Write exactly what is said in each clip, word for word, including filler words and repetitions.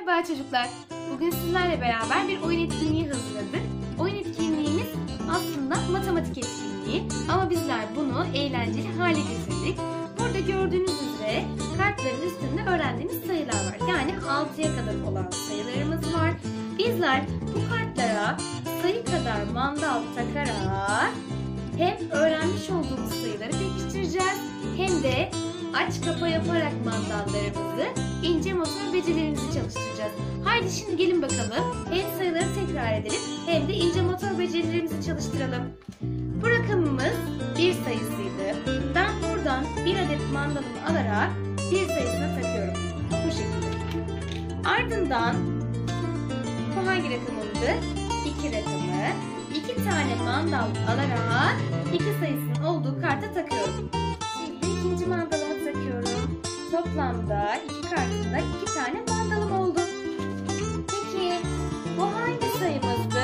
Merhaba çocuklar. Bugün sizlerle beraber bir oyun etkinliği hazırladık. Oyun etkinliğimiz aslında matematik etkinliği ama bizler bunu eğlenceli hale getirdik. Burada gördüğünüz üzere kartların üstünde öğrendiğiniz sayılar var. Yani altıya kadar olan sayılarımız var. Bizler bu kartlara sayı kadar mandal takarak hem öğrenmiş olduğumuz sayıları pekiştireceğiz hem de aç kapa yaparak mandallarımızı, ince motor becerilerimizi çalıştıracağız. Haydi şimdi gelin bakalım. Hem sayıları tekrar edelim hem de ince motor becerilerimizi çalıştıralım. Bu rakamımız bir sayısıydı. Ben buradan bir adet mandalımı alarak bir sayısına takıyorum. Bu şekilde. Ardından bu hangi rakamımdı? iki rakamı. iki tane mandal alarak iki sayısının olduğu karta takıyorum. Şimdi ikinci mandalımı takıyorum. Toplamda iki kartında iki tane mandalım oldu. Peki bu hangi sayımızdı?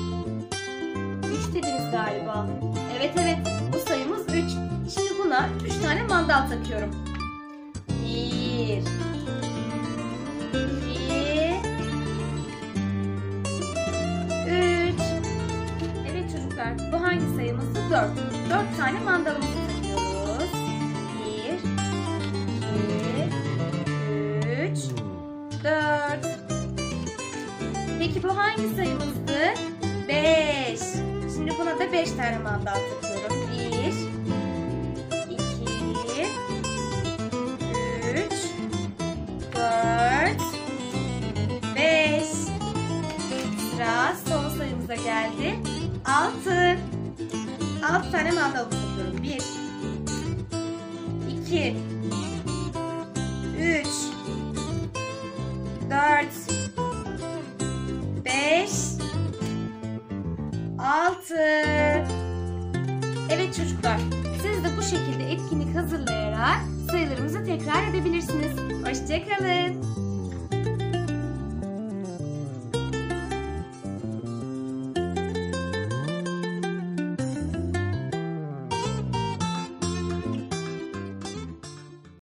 üç dediniz galiba. Evet evet, bu sayımız üç. Şimdi buna üç tane mandal takıyorum. bir iki üç. Evet çocuklar, bu hangi sayımızdı? dört. dört tane mandalımızı takıyoruz. bir iki üç dört. Peki bu hangi sayımızdı? beş. Şimdi buna da beş tane mandal takıyorum. bir iki üç dört beş. Sıra son sayımıza geldi. altı. altı tane mandal takıyorum. bir iki üç dört beş altı. Evet çocuklar, siz de bu şekilde etkinlik hazırlayarak sayılarımızı tekrar edebilirsiniz. Hoşça kalın.